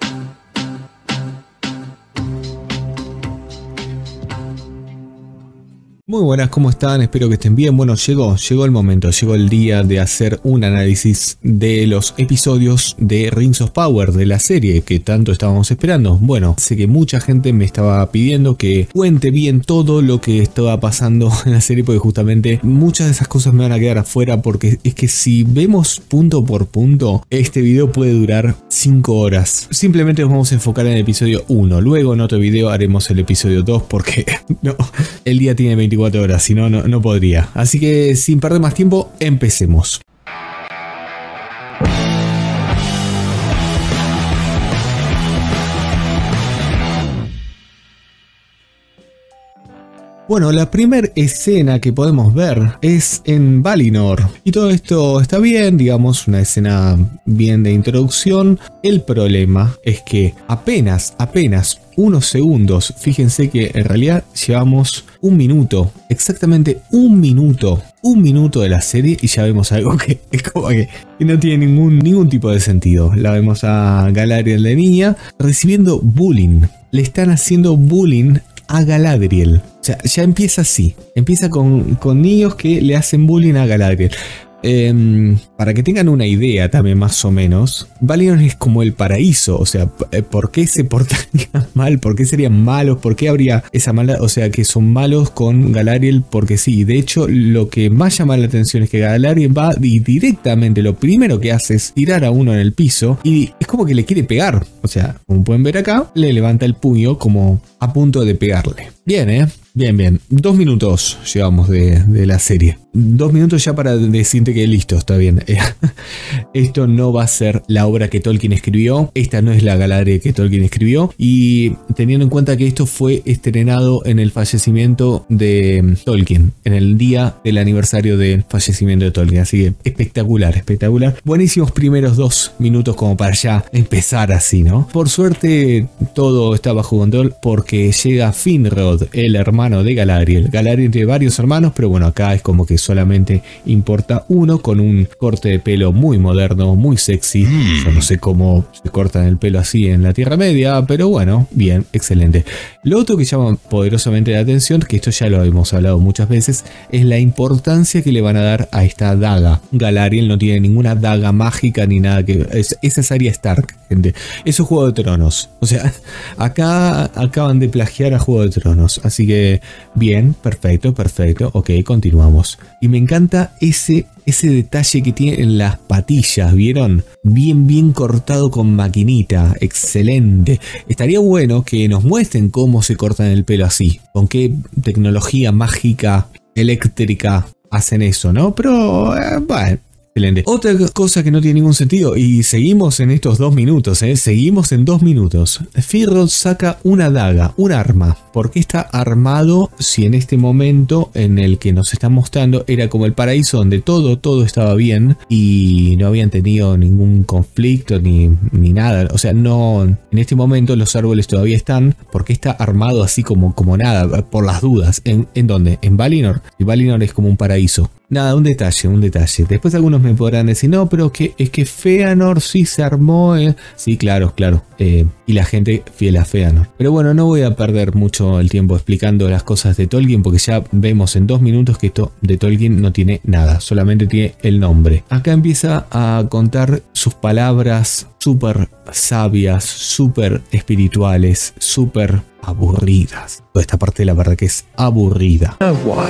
Muy buenas, ¿cómo están? Espero que estén bien. Bueno, llegó el momento, llegó el día de hacer un análisis de los episodios de Rings of Power, de la serie que tanto estábamos esperando. Bueno, sé que mucha gente me estaba pidiendo que cuente bien todo lo que estaba pasando en la serie, porque justamente muchas de esas cosas me van a quedar afuera, porque es que si vemos punto por punto, este video puede durar 5 horas. Simplemente nos vamos a enfocar en el episodio 1, luego en otro video haremos el episodio 2, porque no, el día tiene 24 horas, si no, no podría. Así que sin perder más tiempo, empecemos. Bueno, la primera escena que podemos ver es en Valinor. Y todo esto está bien, digamos, una escena bien de introducción. El problema es que apenas unos segundos, fíjense que en realidad llevamos un minuto, exactamente un minuto de la serie y ya vemos algo que es como que no tiene ningún tipo de sentido. La vemos a Galadriel de niña recibiendo bullying. Le están haciendo bullying a Galadriel. O sea, ya empieza así. Empieza con niños que le hacen bullying a Galadriel. Para que tengan una idea también más o menos, Valinor es como el paraíso. O sea, ¿por qué se portarían mal? ¿Por qué serían malos? ¿Por qué habría esa maldad? O sea, que son malos con Galadriel porque sí. De hecho, lo que más llama la atención es que Galadriel va y directamente lo primero que hace es tirar a uno en el piso y es como que le quiere pegar. O sea, como pueden ver acá, le levanta el puño como a punto de pegarle. Bien, Bien. 2 minutos llevamos de la serie. 2 minutos ya para decirte que listo, está bien. Esto no va a ser la obra que Tolkien escribió. Esta no es la Galadriel que Tolkien escribió. Y teniendo en cuenta que esto fue estrenado en el fallecimiento de Tolkien, en el día del aniversario del fallecimiento de Tolkien. Así que espectacular. Buenísimos primeros 2 minutos como para ya empezar así, ¿no? Por suerte todo está bajo control porque llega Finrod, el hermano de Galadriel. Galadriel tiene varios hermanos, pero bueno, acá es como que solamente importa uno, con un corte de pelo muy moderno, muy sexy. Yo no sé cómo se cortan el pelo así en la Tierra Media, pero bueno, bien, excelente. Lo otro que llama poderosamente la atención, que esto ya lo hemos hablado muchas veces, es la importancia que le van a dar a esta daga. Galadriel no tiene ninguna daga mágica ni nada que... Esa es Arya Stark, gente. Eso es Juego de Tronos. O sea, acá acaban de plagiar a Juego de Tronos. Así que bien, perfecto. Ok, continuamos. Y me encanta ese detalle que tiene en las patillas, ¿vieron? Bien cortado con maquinita, excelente. Estaría bueno que nos muestren cómo se cortan el pelo así, con qué tecnología mágica, eléctrica hacen eso, ¿no? Pero, bueno. Excelente. Otra cosa que no tiene ningún sentido, y seguimos en estos 2 minutos, seguimos en 2 minutos. Finrod saca una daga, un arma. ¿Por qué está armado si en este momento en el que nos están mostrando era como el paraíso donde todo estaba bien y no habían tenido ningún conflicto ni nada? O sea, no, en este momento los árboles todavía están. ¿Por qué está armado así como nada? Por las dudas. ¿En dónde? En Valinor. Y Valinor es como un paraíso. Nada, un detalle. Después algunos me podrán decir, no, pero es que Feanor sí se armó. Sí, claro. Y la gente fiel a Feanor. Pero bueno, no voy a perder mucho el tiempo explicando las cosas de Tolkien, porque ya vemos en 2 minutos que esto de Tolkien no tiene nada, solamente tiene el nombre. Acá empieza a contar sus palabras súper sabias, súper espirituales, súper aburridas. Toda esta parte la verdad que es aburrida.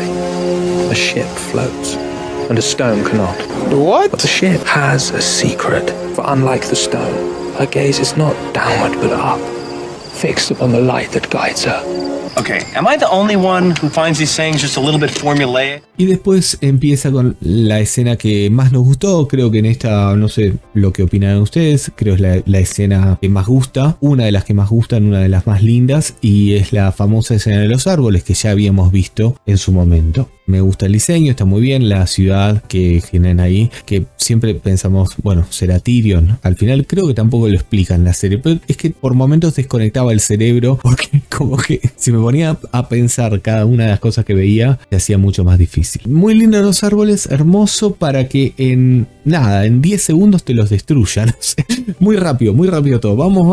A ship floats, and a stone cannot. What? But the ship has a secret, for unlike the stone, her gaze is not downward but up, fixed upon the light that guides her. Okay, am I the only one who finds these sayings just a little bit formulaic? Y después empieza con la escena que más nos gustó. Creo que en esta, no sé lo que opinan ustedes, creo es la escena que más gusta, una de las que más gustan, una de las más lindas, y es la famosa escena de los árboles que ya habíamos visto en su momento. Me gusta el diseño, está muy bien. La ciudad que tienen ahí, que siempre pensamos, bueno, será Tyrion. Al final creo que tampoco lo explican en la serie, pero es que por momentos desconectaba el cerebro porque como que si me ponía a pensar cada una de las cosas que veía, se hacía mucho más difícil. Muy lindos los árboles, hermoso para que en 10 segundos te los destruyan. Muy rápido todo.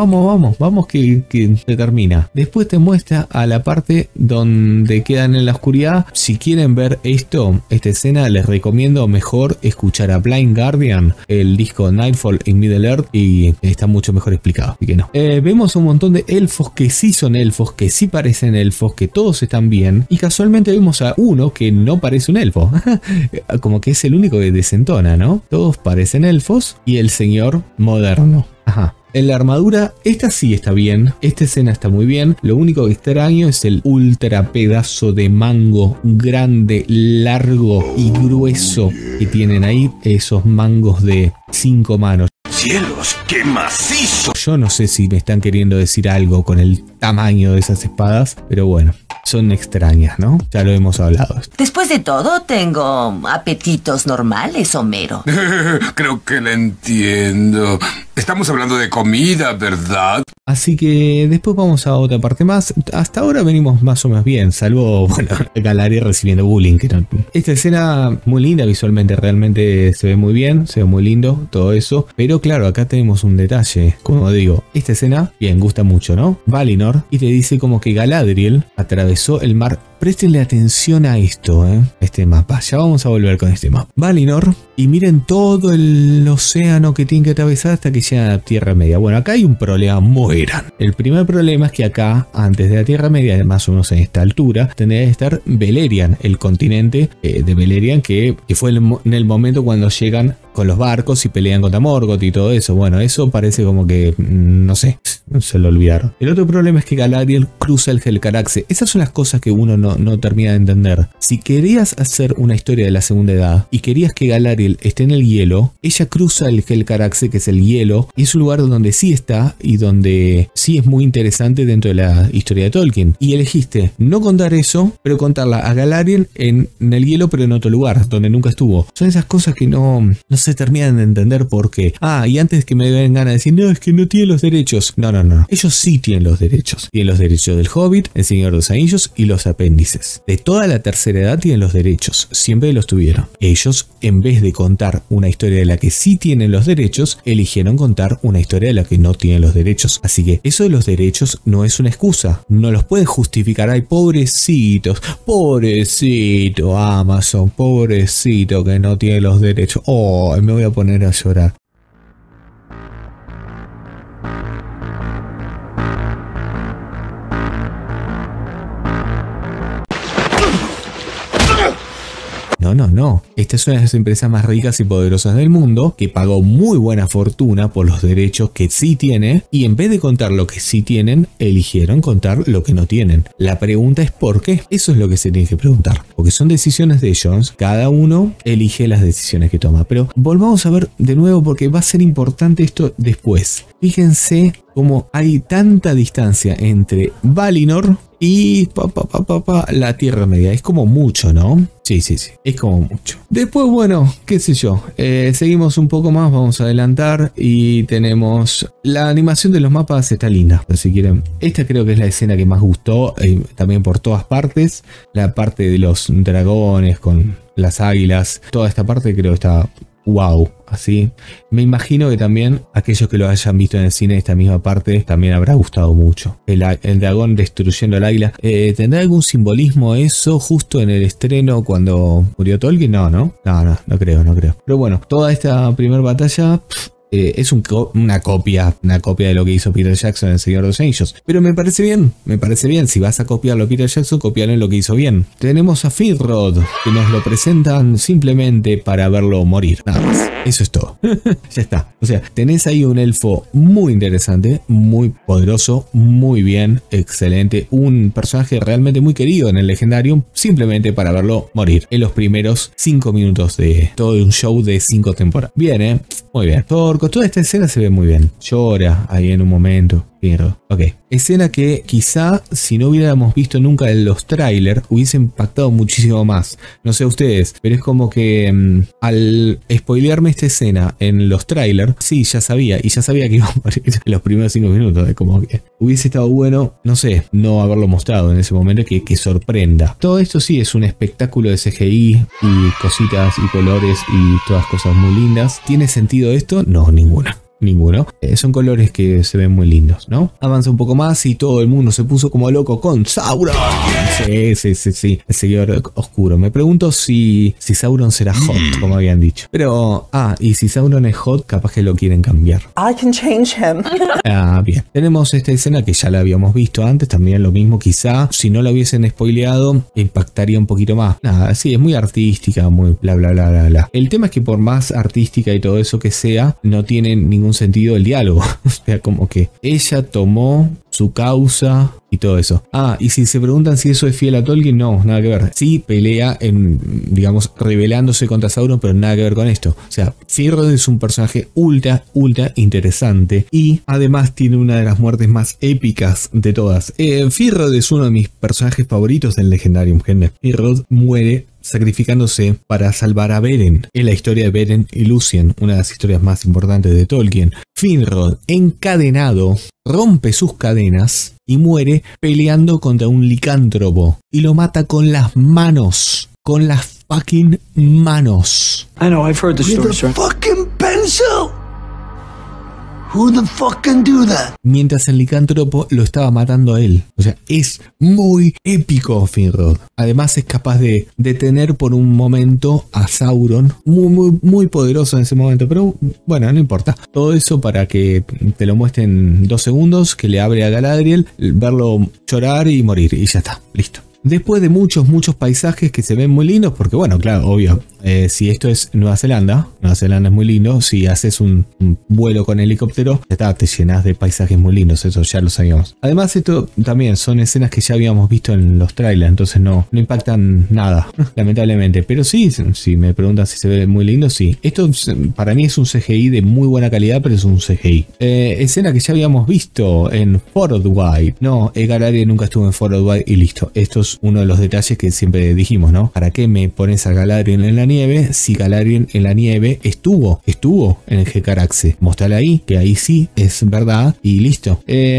Vamos que se termina. Después te muestra a la parte donde quedan en la oscuridad. Si quieren ver esta escena, les recomiendo mejor escuchar a Blind Guardian, el disco Nightfall in Middle Earth, y está mucho mejor explicado, así que no. Vemos un montón de elfos que sí son elfos, que sí parecen elfos, que todos están bien, y casualmente vemos a uno que no parece un elfo. Como que es el único que desentona, ¿no? Todos parecen elfos y el señor moderno. Ajá. En la armadura, esta sí está bien, esta escena está muy bien. Lo único extraño es el ultra pedazo de mango grande, largo y grueso que tienen ahí, esos mangos de 5 manos. ¡Cielos, qué macizo! Yo no sé si me están queriendo decir algo con el tamaño de esas espadas, pero bueno, son extrañas, ¿no? Ya lo hemos hablado. Después de todo, tengo apetitos normales, Homero. Creo que la entiendo. Estamos hablando de comida, ¿verdad? Así que después vamos a otra parte más. Hasta ahora venimos más o menos bien, salvo, bueno, Galadriel recibiendo bullying. Esta escena muy linda visualmente, realmente se ve muy bien, se ve muy lindo, todo eso. Pero claro, acá tenemos un detalle. Como digo, esta escena, bien, gusta mucho, ¿no? Valinor, y te dice como que Galadriel atravesó el mar. Préstenle atención a esto, este mapa. Ya vamos a volver con este mapa. Valinor, y miren todo el océano que tiene que atravesar hasta que llega a la Tierra Media. Bueno, acá hay un problema muy grande. El primer problema es que acá, antes de la Tierra Media, más o menos en esta altura, tendría que estar Beleriand, el continente de Beleriand, que fue en el momento cuando llegan con los barcos y pelean contra Morgoth y todo eso. Bueno, eso parece como que, no sé, se lo olvidaron. El otro problema es que Galadriel cruza el Helcaraxe. Esas son las cosas que uno no termina de entender. Si querías hacer una historia de la Segunda Edad y querías que Galadriel esté en el hielo, ella cruza el Helcaraxe, que es el hielo, y es un lugar donde sí está y donde sí es muy interesante dentro de la historia de Tolkien. Y elegiste no contar eso, pero contarla a Galadriel en el hielo, pero en otro lugar, donde nunca estuvo. Son esas cosas que no se terminan de entender por qué. Y antes que me den ganas de decir, no, es que no tiene los derechos. No. Ellos sí tienen los derechos. Tienen los derechos del Hobbit, el Señor de los Anillos y los apéndices. De toda la tercera edad tienen los derechos. Siempre los tuvieron. Ellos, en vez de contar una historia de la que sí tienen los derechos, eligieron contar una historia de la que no tienen los derechos. Así que eso de los derechos no es una excusa. No los pueden justificar. Ay, pobrecitos. Pobrecito Amazon. Pobrecito que no tiene los derechos. Oh, me voy a poner a llorar. No. Esta es una de las empresas más ricas y poderosas del mundo, que pagó muy buena fortuna por los derechos que sí tiene, y en vez de contar lo que sí tienen, eligieron contar lo que no tienen. La pregunta es ¿por qué? Eso es lo que se tiene que preguntar, porque son decisiones de ellos, cada uno elige las decisiones que toma. Pero volvamos a ver de nuevo porque va a ser importante esto después. Fíjense cómo hay tanta distancia entre Valinor y la Tierra Media. Es como mucho, ¿no? Sí. Es como mucho. Después, bueno, qué sé yo. Seguimos un poco más, vamos a adelantar y tenemos la animación de los mapas, está linda. Pero si quieren, esta creo que es la escena que más gustó, también por todas partes. La parte de los dragones con las águilas, toda esta parte creo que está wow. Así, me imagino que también aquellos que lo hayan visto en el cine, esta misma parte también habrá gustado mucho. El dragón destruyendo al águila. ¿Tendrá algún simbolismo eso justo en el estreno cuando murió Tolkien? No creo. Pero bueno, toda esta primera batalla es una copia de lo que hizo Peter Jackson en El Señor de los Anillos. Pero me parece bien. Si vas a copiarlo a Peter Jackson, copiarlo en lo que hizo bien. Tenemos a Finrod, que nos lo presentan simplemente para verlo morir. Nada más. Eso es todo. Ya está. O sea, tenés ahí un elfo muy interesante, muy poderoso, muy bien, excelente. Un personaje realmente muy querido en el Legendarium, simplemente para verlo morir en los primeros 5 minutos de todo un show de 5 temporadas. Bien, muy bien. Toda esta escena se ve muy bien. Llora ahí en un momento. Finrod. Ok. Escena que quizá si no hubiéramos visto nunca en los trailers hubiese impactado muchísimo más. No sé ustedes, pero es como que al spoilearme esta escena en los trailers, sí, ya sabía. Y ya sabía que iba a morir en los primeros 5 minutos. Es como que hubiese estado bueno, no sé, no haberlo mostrado en ese momento que sorprenda. Todo esto sí es un espectáculo de CGI y cositas y colores y todas cosas muy lindas. ¿Tiene sentido esto? No, ninguna. Ninguno. Son colores que se ven muy lindos, ¿no? Avanza un poco más y todo el mundo se puso como loco con Sauron. Sí. El seguidor oscuro. Me pregunto si Sauron será hot, como habían dicho. Pero, y si Sauron es hot, capaz que lo quieren cambiar. I can change him. Bien. Tenemos esta escena que ya la habíamos visto antes, también lo mismo. Quizá, si no la hubiesen spoileado, impactaría un poquito más. Nada, sí, es muy artística, muy bla. El tema es que por más artística y todo eso que sea, no tiene ningún sentido el diálogo. O sea, como que ella tomó su causa y todo eso. Y si se preguntan si eso es fiel a Tolkien, no, nada que ver. Sí pelea digamos, rebelándose contra Sauron, pero nada que ver con esto. O sea, Finrod es un personaje ultra interesante y además tiene una de las muertes más épicas de todas. Finrod es uno de mis personajes favoritos del Legendarium, gente. Finrod muere sacrificándose para salvar a Beren. Es la historia de Beren y Lúthien, una de las historias más importantes de Tolkien. Finrod, encadenado, rompe sus cadenas y muere peleando contra un licántropo y lo mata con las manos. Con las fucking manos. I know, I've heard the story, sir. Fucking pencil! Who the fuck can do that? Mientras el licántropo lo estaba matando a él. O sea, es muy épico Finrod. Además es capaz de detener por un momento a Sauron. Muy poderoso en ese momento. Pero bueno, no importa. Todo eso para que te lo muestren 2 segundos. Que le abre a Galadriel. Verlo llorar y morir. Y ya está. Listo. Después de muchos paisajes que se ven muy lindos, porque bueno, claro, obvio, si esto es Nueva Zelanda es muy lindo. Si haces un vuelo con helicóptero, te llenas de paisajes muy lindos, eso ya lo sabíamos. Además, esto también son escenas que ya habíamos visto en los trailers, entonces no impactan nada, lamentablemente. Pero sí, si me preguntan si se ve muy lindo, sí. Esto para mí es un CGI de muy buena calidad, pero es un CGI. Escena que ya habíamos visto en Forodwide. No, Galadriel nunca estuvo en Forodwide y listo. Esto es uno de los detalles que siempre dijimos, ¿no? ¿Para qué me pones a Galadriel en la nieve si Galadriel en la nieve estuvo en el Jecaraxe? Mostrarle ahí, que ahí sí es verdad y listo.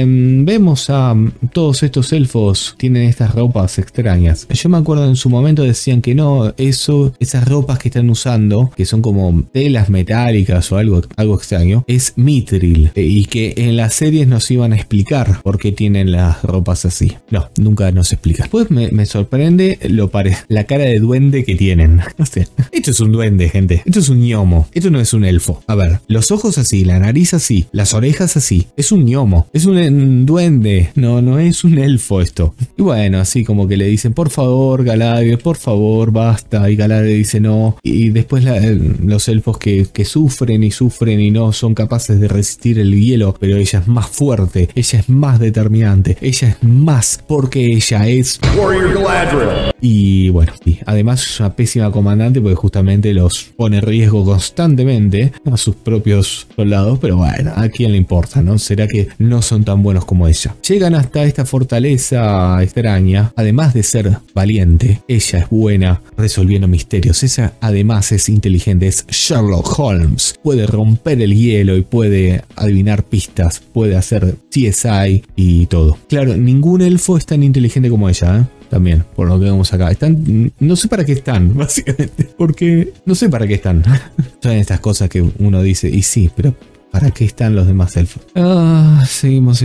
Vemos a todos estos elfos tienen estas ropas extrañas. Yo me acuerdo en su momento decían que no, esas ropas que están usando, que son como telas metálicas o algo extraño, es mithril, y que en las series nos iban a explicar por qué tienen las ropas así. No, nunca nos explica. Después me sorprende la cara de duende que tienen. No sé. Esto es un duende, gente. Esto es un gnomo. Esto no es un elfo. A ver, los ojos así, la nariz así, las orejas así. Es un gnomo. Es un duende. No es un elfo esto. Y bueno, así como que le dicen, por favor, Galadriel, por favor, basta. Y Galadriel dice no. Y después los elfos que sufren y no son capaces de resistir el hielo. Pero ella es más fuerte. Ella es más determinante. Ella es más porque ella es Warrior Galadriel. Y bueno, sí, además es una pésima comandante porque justamente los pone en riesgo constantemente a sus propios soldados, pero bueno, ¿a quién le importa, no? ¿Será que no son tan buenos como ella? Llegan hasta esta fortaleza extraña. Además de ser valiente, ella es buena resolviendo misterios. Ella además es inteligente, es Sherlock Holmes. Puede romper el hielo y puede adivinar pistas, puede hacer CSI y todo. Claro, ningún elfo es tan inteligente como ella, ¿eh? También, por lo que vemos acá. No sé para qué están, básicamente. Porque no sé para qué están. Son estas cosas que uno dice, y sí, pero ¿para qué están los demás elfos? Seguimos.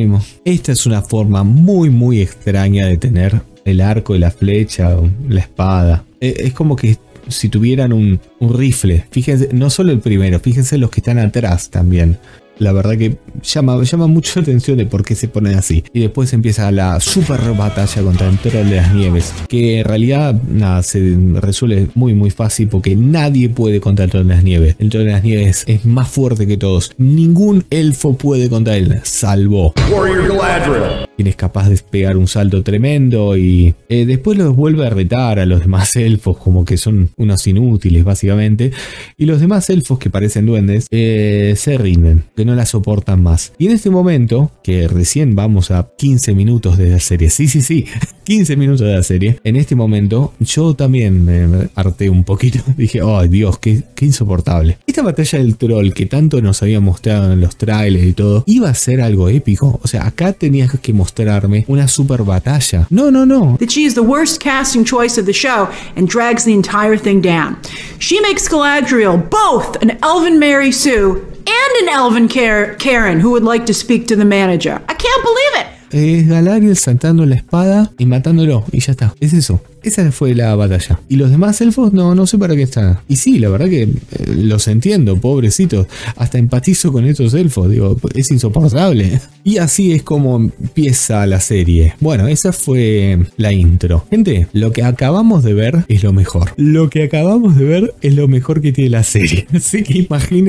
Esta es una forma muy extraña de tener el arco y la flecha, o la espada. Es como que si tuvieran un rifle. Fíjense, no solo el primero, fíjense los que están atrás también. La verdad que llama mucho la atención de por qué se ponen así. Y después empieza la super batalla contra el Troll de las Nieves. Que en realidad nada, se resuelve muy fácil porque nadie puede contra el Troll de las Nieves. El Troll de las Nieves es más fuerte que todos. Ningún elfo puede contra él, salvo Warrior Galadriel. quién es capaz de pegar un salto tremendo y después los vuelve a retar a los demás elfos como que son unos inútiles básicamente, y los demás elfos que parecen duendes se rinden, que no la soportan más. Y en este momento, que recién vamos a 15 minutos de la serie, sí, 15 minutos de la serie, en este momento yo también me harté un poquito, dije, oh Dios, qué insoportable. Esta batalla del troll que tanto nos había mostrado en los trailers y todo, iba a ser algo épico. O sea, acá tenías que mostrarme una super batalla. No. That she is the worst casting choice of the show and drags the entire thing down. She makes Galadriel both an elven Mary Sue and an elven Karen who would like to speak to the manager. I can't believe it. Es Galadriel saltando la espada y matándolo, y ya está, es eso. Esa fue la batalla. Y los demás elfos, no sé para qué están. Y sí, la verdad que los entiendo, pobrecitos. Hasta empatizo con estos elfos, digo, es insoportable. Y así es como empieza la serie. Bueno, esa fue la intro. Gente, lo que acabamos de ver es lo mejor. Lo que acabamos de ver es lo mejor que tiene la serie. Así que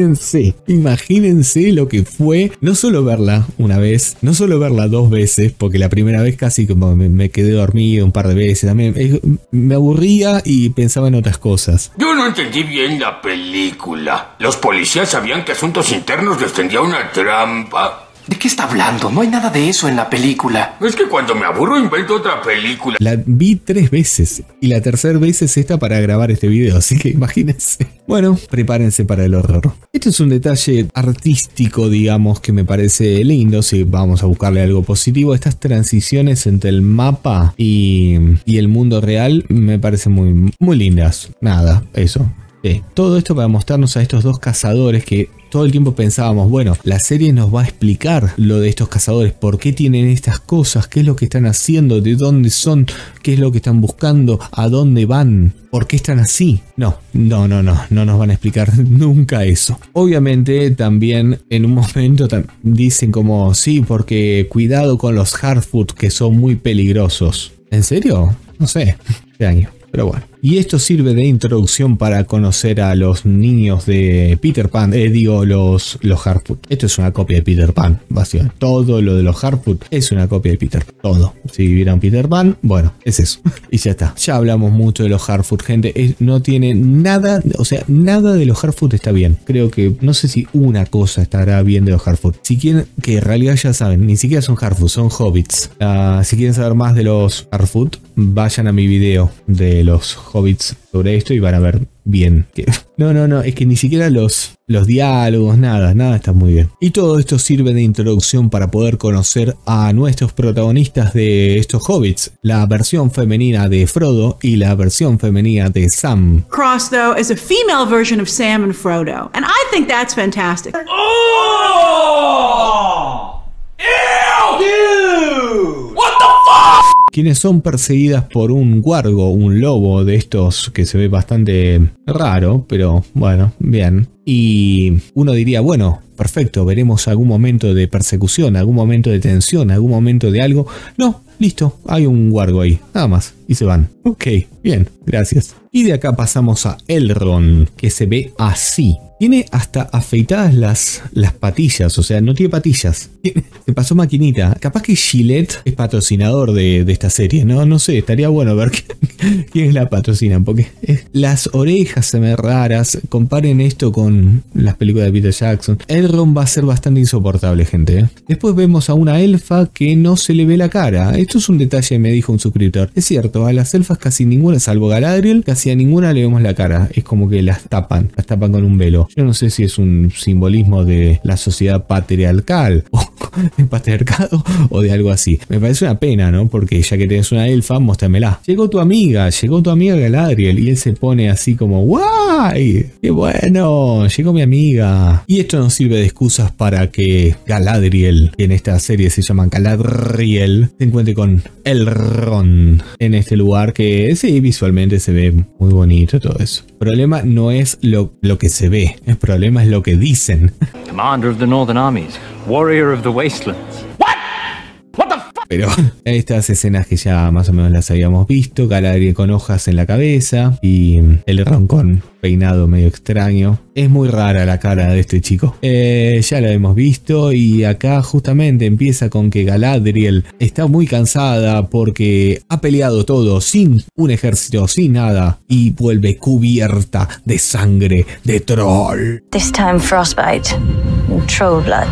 imagínense lo que fue. No solo verla una vez, no solo verla dos veces, porque la primera vez casi como me quedé dormido un par de veces. También me aburría y pensaba en otras cosas. Yo no entendí bien la película. Los policías sabían que Asuntos Internos les tendía una trampa. ¿De qué está hablando? No hay nada de eso en la película. Es que cuando me aburro invento otra película. La vi 3 veces y la tercera vez es esta para grabar este video, así que imagínense. Bueno, prepárense para el horror. Esto es un detalle artístico, digamos, que me parece lindo. Si vamos a buscarle algo positivo, estas transiciones entre el mapa y el mundo real me parecen muy lindas. Nada, eso. Todo esto para mostrarnos a estos dos cazadores que todo el tiempo pensábamos, bueno, la serie nos va a explicar lo de estos cazadores, por qué tienen estas cosas, qué es lo que están haciendo, de dónde son, qué es lo que están buscando, a dónde van, por qué están así. No nos van a explicar nunca eso. Obviamente también en un momento dicen como, sí, porque cuidado con los Hardfoot que son muy peligrosos. ¿En serio? No sé, este año. Pero bueno, y esto sirve de introducción para conocer a los niños de Peter Pan, los Hardfoot. Esto es una copia de Peter Pan, básicamente. Todo lo de los Hardfoot es una copia de Peter Pan, todo. Si vieron Peter Pan, bueno, es eso. Y ya está, ya hablamos mucho de los Hardfoot, gente. No tiene nada, o sea, nada de los Hardfoot está bien. Creo que, no sé si una cosa estará bien de los Hardfoot. Si quieren, que en realidad ya saben, ni siquiera son Hardfoot, son Hobbits. Si quieren saber más de los Hardfoot, vayan a mi video de los Hobbits sobre esto y van a ver bien. No, es que ni siquiera los diálogos, nada está muy bien. Y todo esto sirve de introducción para poder conocer a nuestros protagonistas de estos Hobbits. La versión femenina de Frodo y la versión femenina de Sam. Cross, though, is a female version of Sam and Frodo, and I think that's fantastic. Oh! Ew! Dude! What the fuck? Quienes son perseguidas por un guargo, un lobo de estos que se ve bastante raro, pero bueno, bien. Y uno diría, bueno, perfecto, veremos algún momento de persecución, algún momento de tensión, algún momento de algo. No, listo, hay un guargo ahí, nada más, y se van. Ok, bien, gracias. Y de acá pasamos a Elrond, que se ve así. Tiene hasta afeitadas las patillas, o sea, no tiene patillas. Se pasó maquinita. Capaz que Gillette es patrocinador de esta serie, ¿no? No sé, estaría bueno ver quiénes la patrocinan, porque las orejas se ven raras. Comparen esto con las películas de Peter Jackson. Elrond va a ser bastante insoportable, gente. Después vemos a una elfa que no se le ve la cara. Esto es un detalle, me dijo un suscriptor. Es cierto, a las elfas casi ninguna, salvo Galadriel, casi a ninguna le vemos la cara. Es como que las tapan con un velo. Yo no sé si es un simbolismo de la sociedad patriarcal o de patriarcado o de algo así. Me parece una pena, ¿no? Porque ya que tenés una elfa, mostrámela. Llegó tu amiga Galadriel y él se pone así como ¡guay! ¡Qué bueno! Llegó mi amiga. Y esto nos sirve de excusas para que Galadriel, que en esta serie se llama Galadriel, se encuentre con Elrond en este lugar que sí, visualmente se ve muy bonito todo eso. El problema no es lo que se ve. El problema es lo que dicen. Commander of the Northern Armies, warrior of the Wastelands. Pero estas escenas que ya más o menos las habíamos visto, Galadriel con hojas en la cabeza y Elrond con peinado medio extraño. Es muy rara la cara de este chico. Ya la hemos visto y acá justamente empieza con que Galadriel está muy cansada porque ha peleado todo sin un ejército, sin nada, y vuelve cubierta de sangre de troll. This time frostbite and troll blood.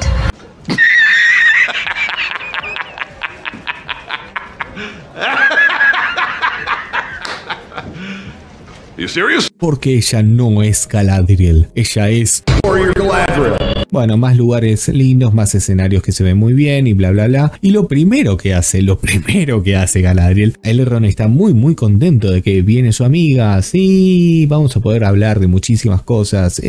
You serious? Porque ella no es Galadriel, ella es Galadriel. Bueno, más lugares lindos, más escenarios que se ven muy bien y bla bla bla. Y lo primero que hace Galadriel, Elrond está muy contento de que viene su amiga. Sí, vamos a poder hablar de muchísimas cosas.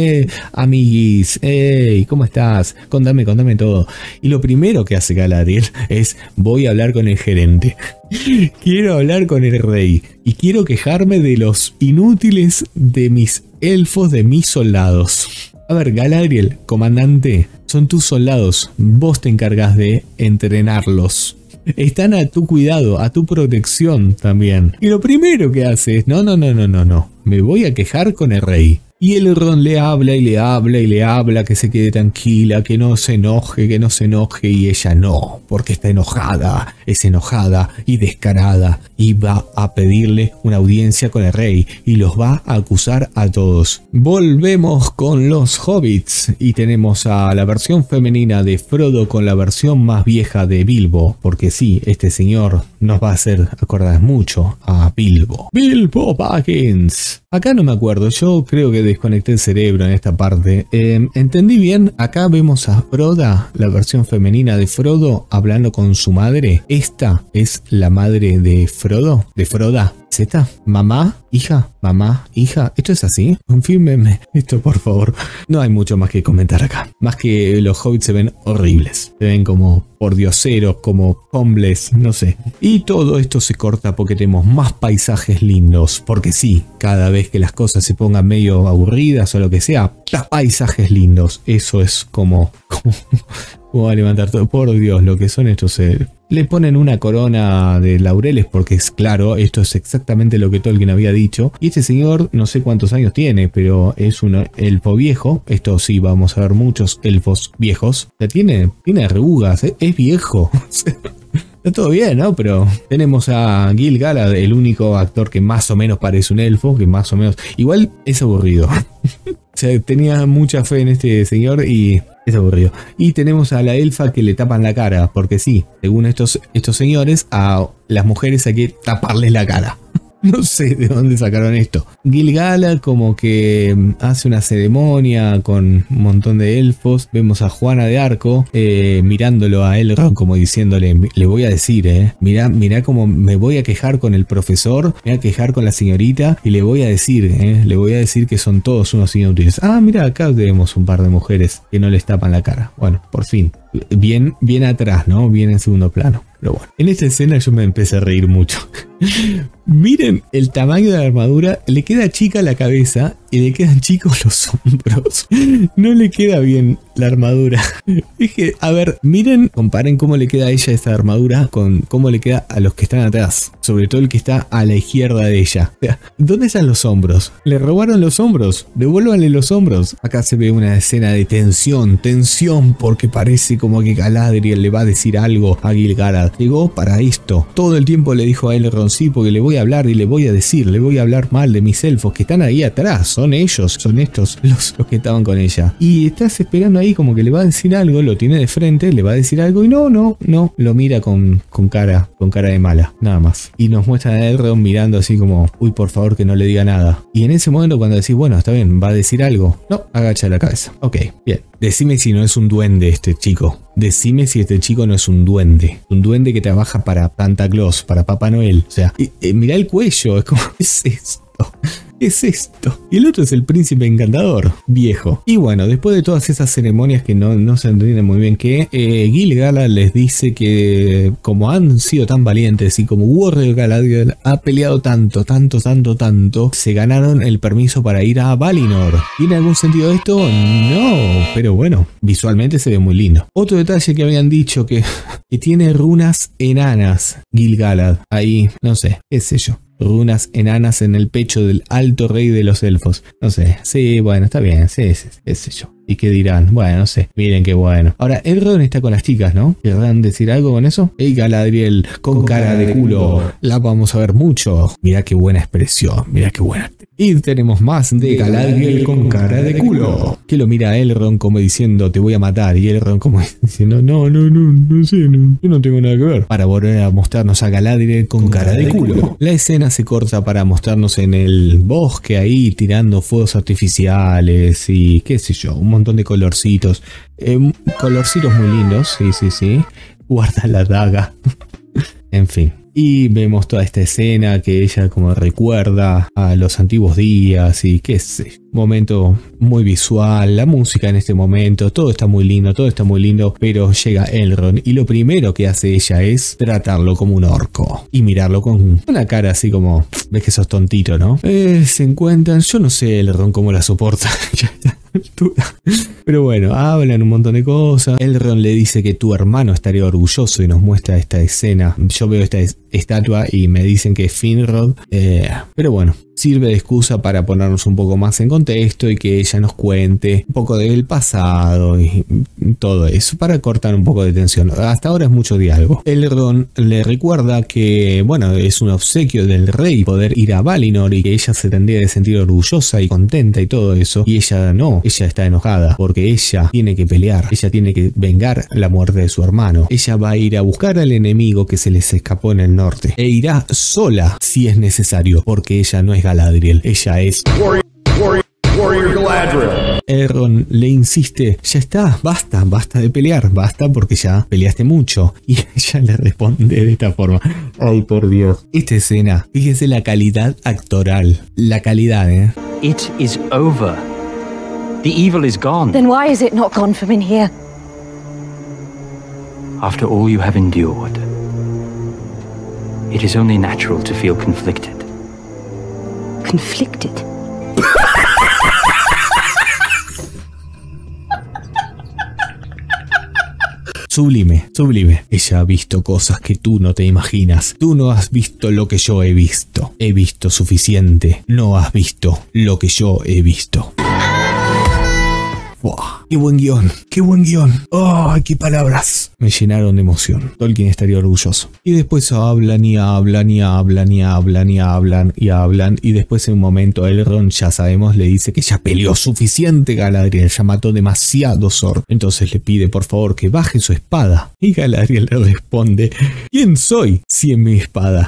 Amiguis, ¿cómo estás? Contame todo. Y lo primero que hace Galadriel es: voy a hablar con el gerente. Quiero hablar con el rey y quiero quejarme de los inútiles de mis elfos, de mis soldados. A ver, Galadriel, comandante, son tus soldados, vos te encargas de entrenarlos. Están a tu cuidado, a tu protección también. Y lo primero que hace es: no, me voy a quejar con el rey. Y Elrond le habla y le habla y le habla, que se quede tranquila, que no se enoje, y ella no, porque está enojada, es enojada y descarada, y va a pedirle una audiencia con el rey y los va a acusar a todos. Volvemos con los hobbits y tenemos a la versión femenina de Frodo con la versión más vieja de Bilbo, porque sí, este señor nos va a hacer acordar mucho a Bilbo. Bilbo Baggins. Acá no me acuerdo, yo creo que desconecté el cerebro en esta parte. ¿Entendí bien? Acá vemos a Froda, la versión femenina de Frodo, hablando con su madre. Esta es la madre de Frodo, de Froda. ¿Z? ¿Mamá? ¿Hija? ¿Mamá? ¿Hija? ¿Esto es así? Confírmenme esto, por favor. No hay mucho más que comentar acá. Más que los hobbits se ven horribles. Se ven como pordioseros, como homeless, no sé. Y todo esto se corta porque tenemos más paisajes lindos. Porque sí, cada vez que las cosas se pongan medio aburridas o lo que sea, paisajes lindos. Eso es como va a levantar todo. Por Dios, lo que son estos seres. Le ponen una corona de laureles porque es claro, esto es exactamente lo que Tolkien había dicho. Y este señor no sé cuántos años tiene, pero es un elfo viejo. Esto sí, vamos a ver muchos elfos viejos. O sea, tiene arrugas, es viejo. Está todo bien, ¿no? Pero tenemos a Gil-galad, el único actor que más o menos parece un elfo, que más o menos... Igual es aburrido. O sea, tenía mucha fe en este señor y... es aburrido. Y tenemos a la elfa que le tapan la cara, porque sí, según estos señores, a las mujeres hay que taparles la cara. No sé de dónde sacaron esto. Gil-galad como que hace una ceremonia con un montón de elfos. Vemos a Juana de Arco mirándolo a Elrond como diciéndole: le voy a decir, mirá como me voy a quejar con el profesor, me voy a quejar con la señorita y le voy a decir que son todos unos inútiles. Ah, mira, acá tenemos un par de mujeres que no les tapan la cara. Bueno, por fin. Bien atrás, ¿no? Bien en segundo plano. Pero bueno, en esta escena yo me empecé a reír mucho. Miren el tamaño de la armadura, le queda chica la cabeza y le quedan chicos los hombros. No le queda bien la armadura. Dije, a ver, miren, comparen cómo le queda a ella esta armadura con cómo le queda a los que están atrás. Sobre todo el que está a la izquierda de ella. O sea, ¿dónde están los hombros? ¿Le robaron los hombros? Devuélvanle los hombros. Acá se ve una escena de tensión, porque parece como que Galadriel le va a decir algo a Gil-galad. Llegó para esto. Todo el tiempo le dijo a Elrond: sí, porque le voy a hablar y le voy a hablar mal de mis elfos que están ahí atrás. Son ellos, son estos los que estaban con ella. Y estás esperando ahí como que le va a decir algo, lo tiene de frente, le va a decir algo y no, lo mira con cara de mala, nada más. Y nos muestran a Elrond mirando así como: uy, por favor que no le diga nada. Y en ese momento cuando decís: bueno, está bien, va a decir algo, no, agacha la cabeza. Ok, bien. Decime si no es un duende este chico. Decime si este chico no es un duende. Un duende que trabaja para Santa Claus, para Papá Noel. O sea, mirá el cuello, es como... ¿qué es esto? ¿Qué es esto? Y el otro es el príncipe encantador, viejo. Y bueno, después de todas esas ceremonias que no se entienden muy bien qué, Gil-galad les dice que como han sido tan valientes y como Warrior Galadriel ha peleado tanto, se ganaron el permiso para ir a Valinor. ¿Tiene algún sentido esto? No, pero bueno, visualmente se ve muy lindo. Otro detalle que habían dicho que tiene runas enanas Gil-galad. Ahí, no sé, qué sé yo. Runas enanas en el pecho del alto rey de los elfos. No sé, sí, bueno, está bien, sí, qué sé yo. ¿Y qué dirán? Bueno, no sé, miren qué bueno. Ahora, Elrond está con las chicas, ¿no? ¿Querrán decir algo con eso? Hey, Galadriel, con cara de culo. La vamos a ver mucho. Mirá qué buena expresión, mirá qué buena. Y tenemos más de Galadriel con cara de culo. Que lo mira a Elrond como diciendo, te voy a matar. Y Elrond como diciendo, no sé, yo no tengo nada que ver. Para volver a mostrarnos a Galadriel con cara de culo. La escena se corta para mostrarnos en el bosque ahí tirando fuegos artificiales y qué sé yo, un montón de colorcitos. Colorcitos muy lindos, sí. Guarda la daga. En fin. Y vemos toda esta escena que ella como recuerda a los antiguos días y qué sé. Momento muy visual, la música en este momento, todo está muy lindo, pero llega Elrond y lo primero que hace ella es tratarlo como un orco y mirarlo con una cara así como, ves que sos tontito, ¿no? Se encuentran, yo no sé Elrond cómo la soporta. Pero bueno, hablan un montón de cosas. Elrond le dice que tu hermano estaría orgulloso y nos muestra esta escena. Yo veo esta estatua y me dicen que es Finrod. Pero bueno, sirve de excusa para ponernos un poco más en contexto y que ella nos cuente un poco del pasado y todo eso, para cortar un poco de tensión. Hasta ahora es mucho diálogo. Elrond le recuerda que, bueno, es un obsequio del rey poder ir a Valinor y que ella se tendría de sentir orgullosa y contenta y todo eso. Y ella no, ella está enojada porque ella tiene que pelear, ella tiene que vengar la muerte de su hermano. Ella va a ir a buscar al enemigo que se les escapó en el norte e irá sola si es necesario, porque ella no es Galadriel, ella es Warrior Galadriel. Elrond le insiste, ya está, basta de pelear, basta porque ya peleaste mucho. Y ella le responde de esta forma. Ay, por Dios. Esta escena, fíjese la calidad actoral, la calidad, It is over. The evil is gone. Then why is it not gone from in here? After all you have endured, it is only natural to feel conflicted. Conflicted? Sublime, sublime. Ella ha visto cosas que tú no te imaginas. Tú no has visto lo que yo he visto. He visto suficiente. No has visto lo que yo he visto. Wow, ¡qué buen guión! ¡Qué buen guión! ¡Oh, qué palabras! Me llenaron de emoción. Tolkien estaría orgulloso. Y después hablan y hablan y hablan y hablan y hablan y hablan. Y después en un momento Elrond, ya sabemos, le dice que ya peleó suficiente Galadriel. Ya mató demasiado Zor. Entonces le pide por favor que baje su espada. Y Galadriel le responde, ¿quién soy si es mi espada?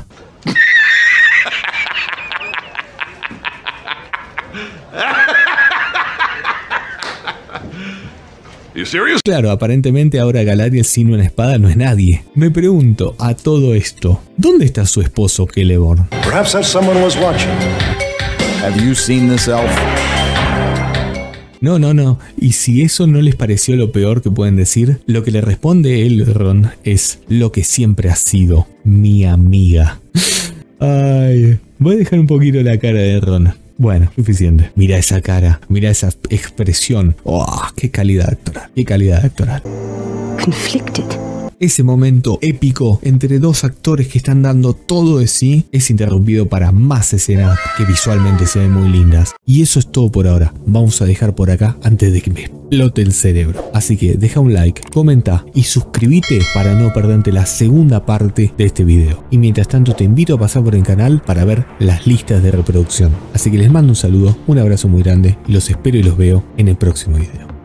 You serious? Claro, aparentemente ahora Galadriel sin una espada no es nadie. Me pregunto, a todo esto, ¿dónde está su esposo Celeborn? Perhaps that someone was watching. Have you seen this elf? No. Y si eso no les pareció lo peor que pueden decir, lo que le responde Elrond es lo que siempre ha sido, mi amiga. Ay, voy a dejar un poquito la cara de Elrond. Bueno, suficiente. Mira esa cara, mira esa expresión. ¡Oh, qué calidad actoral! ¡Qué calidad actoral! Conflicted. Ese momento épico entre dos actores que están dando todo de sí es interrumpido para más escenas que visualmente se ven muy lindas. Y eso es todo por ahora. Vamos a dejar por acá antes de que me explote el cerebro. Así que deja un like, comenta y suscríbete para no perderte la segunda parte de este video. Y mientras tanto te invito a pasar por el canal para ver las listas de reproducción. Así que les mando un saludo, un abrazo muy grande y los espero y los veo en el próximo video.